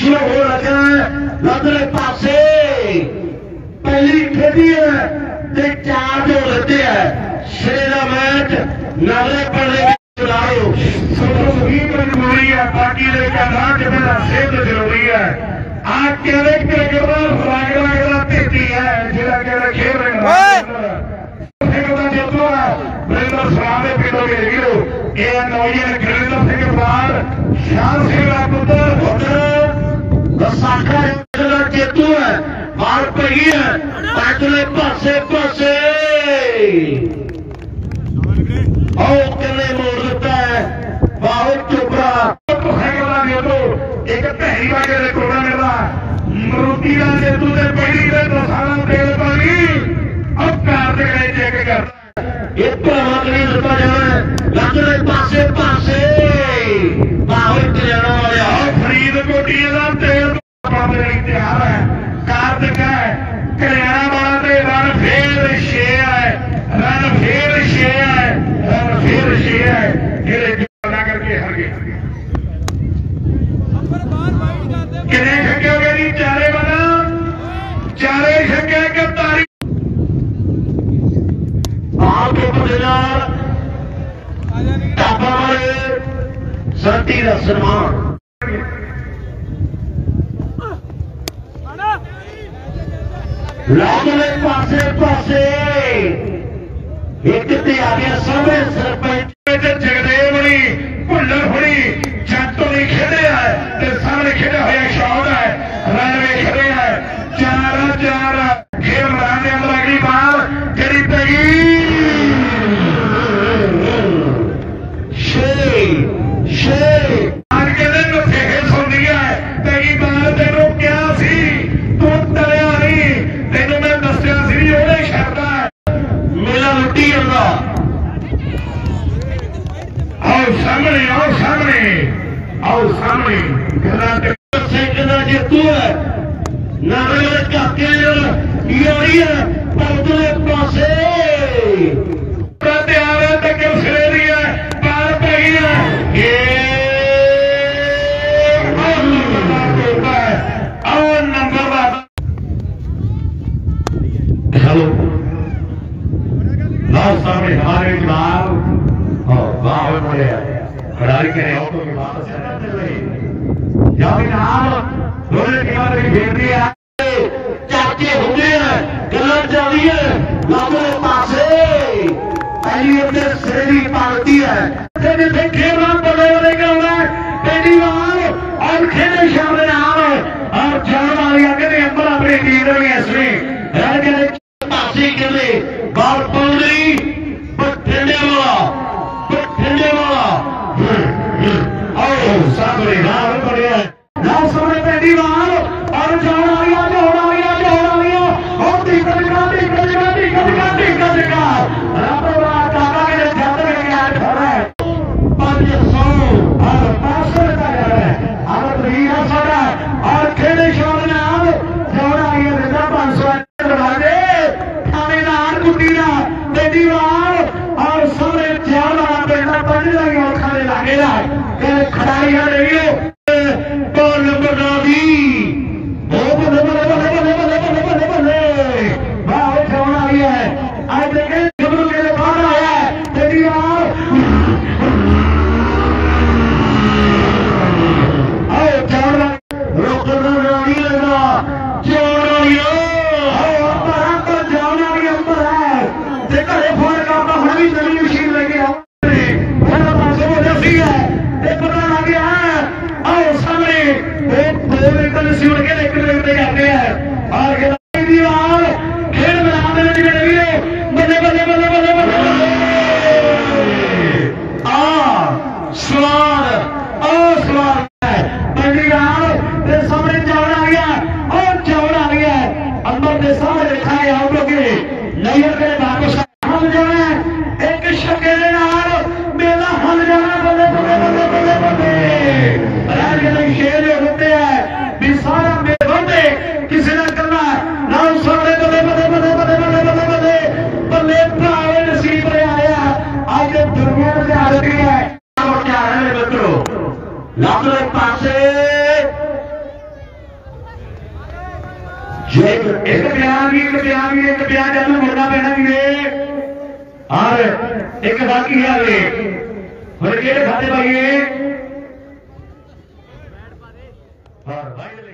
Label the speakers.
Speaker 1: शुरू हो लगा है। लगले पासे पहली खेदी है ते 4 जो लेते हैं शेरा मैच नवरे पड़ने चलाओ जरूरी है। बाकी सेहत जरूरी है। आज कैरेक्टर करना तेजी है जिला खेल जेतू है बाल पई है पाचले पासे पासे मोड़ देता है बहुत चुपड़ा एक पहली बार कोड़ा मिलता मरुति का जेतू से पहली सारा तेल पानी अब कार से चेक करता एक भरावा नहीं दिता जाना लगले पासे पासे बहुत जाना वाले फरीदकोट का तेल तैयार है। कार्तिक है कल्याणा वाला ते रन फिर छे है रन फिर छे है रन फिर छे है करके हर गए कितने छक्के हो गए जी चारे बना चारे छक्के के तारीख आपके बदलाव टापा वाले सर्दी का सम्मान लाजले पासे पासे एक तैयारियां सामने सरपंच जगदेव होनी भुल्लर होनी जंतों ने खेले है सामने खेला हुआ शॉट है रनवे खेले है 4-4 खेल मैदान के अंदर अगली बार जड़ी पेगी छे आज के दिन खेल सुन लिया है पेगी बार तेनों क्या सी तू तलिया नहीं तेनों मैं दसिया सी ओने शर्ता मेला लुटी जाता आओ सामने आओ सामने आओ सामने कहना जेतू है नारे काके योरी है परदले पासे तैयार है तक सिरे दी है पार पई है ये हेलो लाओ सामने हमारे जवाब वाह बड़े खिलाड़ी के ऑटो के वापस दोनों टीमां खेल रही है चाचे होंगे गलत जा रही है लाभों पासे पहली अपने श्रेणी पालती है जिसे खेलना बड़े बड़े करना पहली बार और खेले शामिल और जान वाली आगे अंबर अपनी टीम रही है इसमें पासे के लिए बाल पड़ गई ठंडे वाला सामने नाम बढ़िया नाम सामने पहली बार और जोड़ आ गया और टीका काका के जाते हैं 500 और 500 और खेले शोर नाम जोड़ आ गया 500 थानेदार कुटीरा पहली बार और सारे ज्यादा बेटा पढ़ने लगे और खाने लगे खिलाड़ी रही हो बॉल नंबर 9 आ गया है आज देखें जबरू के लिए बाहर आया है तेरी मशीन लगे जाते हैं और खेल मैदान बल्ले बल्ले बल्ले बल्ले बल्ले स्वाद सामने चौड़ आ गया और चौड़ आ गया अंदर के सामने लिखा है आप लोग नैयर के वापस हम जो है एक शकेले मेला हल जाना बल्ले बल्ले बल्ले बल्ले बल्ले शेर होते हैं भी सारा मेरे किसी ने करना एक बयान जादू मुड़ना पैना वीरे और एक बाकी है वे हम कि खाते पाइए।